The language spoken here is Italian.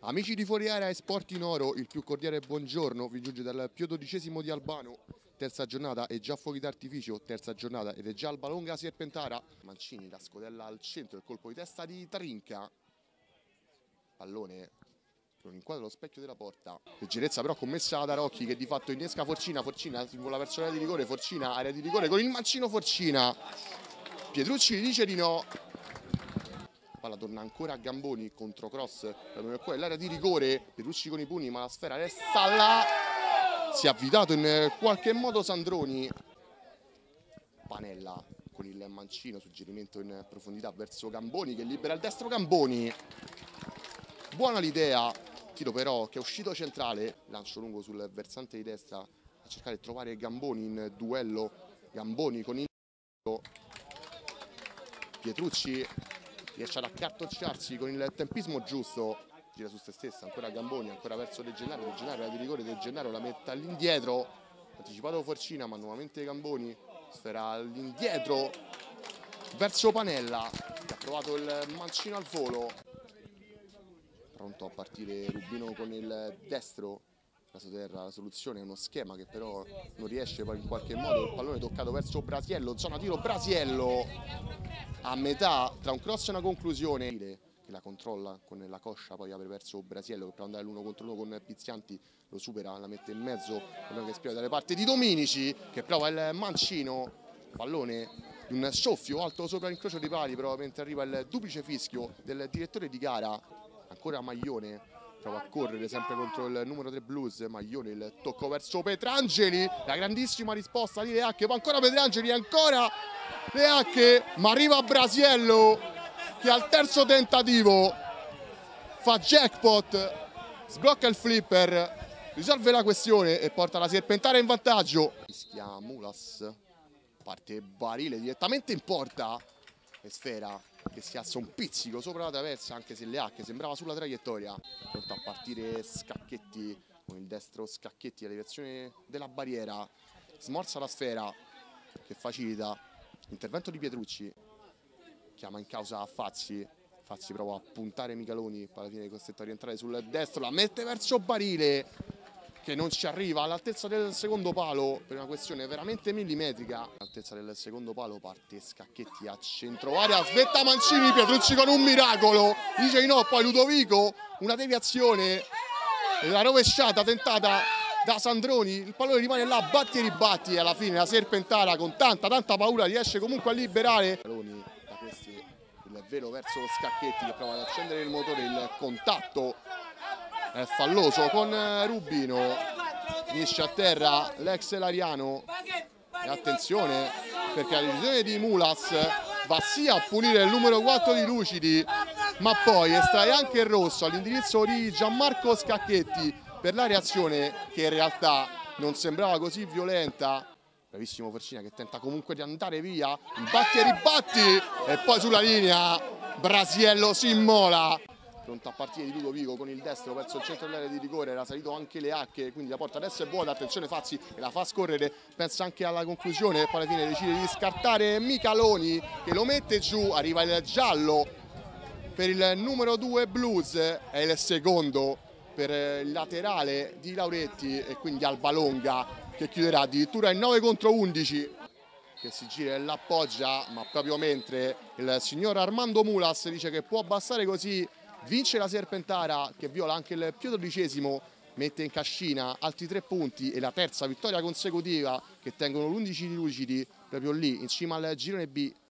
Amici di Fuori Area e Sport in Oro, il più cordiale buongiorno vi giunge dal Pio XII di Albano, terza giornata e già fuochi d'artificio, terza giornata ed è già Albalonga Serpentara. Mancini, la scodella al centro, il colpo di testa di Trinca, pallone che non inquadra lo specchio della porta, leggerezza però commessa da Rocchi che di fatto innesca Forcina, Forcina si vola verso l'area di rigore, Forcina area di rigore con il mancino Forcina, Pietrucci dice di no. Palla torna ancora a Gamboni, contro cross, l'area di rigore, Pietrucci con i pugni ma la sfera resta là, si è avvitato in qualche modo Sandroni, Panella con il mancino, suggerimento in profondità verso Gamboni che libera il destro Gamboni, buona l'idea, tiro però che è uscito centrale, lancio lungo sul versante di destra a cercare di trovare Gamboni in duello, Gamboni con il Pietrucci riesce ad accartocciarsi con il tempismo giusto, gira su se stessa, ancora Gamboni, ancora verso De Gennaro, De Gennaro la di rigore, De Gennaro la mette all'indietro, anticipato Forcina ma nuovamente Gamboni, sfera all'indietro verso Panella che ha provato il mancino al volo, pronto a partire Rubino con il destro, Casoterra la soluzione è uno schema che però non riesce poi in qualche modo, il pallone toccato verso Brasiello, zona tiro Brasiello a metà tra un cross e una conclusione che la controlla con la coscia, poi apre verso Brasiello che per andare l'uno contro uno con Pizzianti, lo supera, la mette in mezzo, che spiega dalle parti di Dominici che prova il mancino, pallone di un soffio alto sopra l'incrocio dei pali, però mentre arriva il duplice fischio del direttore di gara, ancora Maglione prova a correre sempre contro il numero 3 Blues, Maglione il tocco verso Petrangeli, la grandissima risposta di Leacche, poi ancora Petrangeli, ancora Leacche, ma arriva Brasiello che al terzo tentativo fa jackpot, sblocca il flipper, risolve la questione e porta la Serpentara in vantaggio. Fischia Mulas, parte Barile direttamente in porta e Sfera che si alza un pizzico sopra la traversa, anche se Leacche sembrava sulla traiettoria, pronto a partire Scacchetti con il destro, Scacchetti alla direzione della barriera, smorza la Sfera che facilita l'intervento di Pietrucci, chiama in causa Fazzi, Fazzi prova a puntare Micaloni, poi alla fine è costretto a rientrare sul destro, la mette verso Barile che non ci arriva all'altezza del secondo palo per una questione veramente millimetrica. All'altezza del secondo palo parte Scacchetti a centro area, svetta Mancini, Pietrucci con un miracolo, dice di no, poi Ludovico, una deviazione, la rovesciata tentata da Sandroni, il pallone rimane là, batti e ribatti e alla fine la Serpentara con tanta paura riesce comunque a liberare. Da questi il velo verso Scacchetti che prova ad accendere il motore, il contatto è falloso con Rubino, finisce a terra l'ex Lariano e attenzione perché la decisione di Mulas va sia a punire il numero 4 di Lucidi ma poi estrae anche il rosso all'indirizzo di Gianmarco Scacchetti per la reazione che in realtà non sembrava così violenta. Bravissimo Forcina che tenta comunque di andare via, batti e ribatti e poi sulla linea Brasiello si immola. Pronto a partire di Ludovico con il destro verso il centro dell'area di rigore, era salito anche Leacche, quindi la porta adesso è vuota, attenzione Fazzi che la fa scorrere, pensa anche alla conclusione e poi alla fine decide di scartare Micaloni che lo mette giù, arriva il giallo per il numero 2 Blues, è il secondo per il laterale di Lauretti e quindi Albalonga che chiuderà addirittura in 9 contro 11. Che si gira e l'appoggia, ma proprio mentre il signor Armando Mulas dice che può bastare così, vince la Serpentara che viola anche il Pio XII, mette in cascina altri 3 punti e la terza vittoria consecutiva che tengono l'11 di Lucidi proprio lì in cima al girone B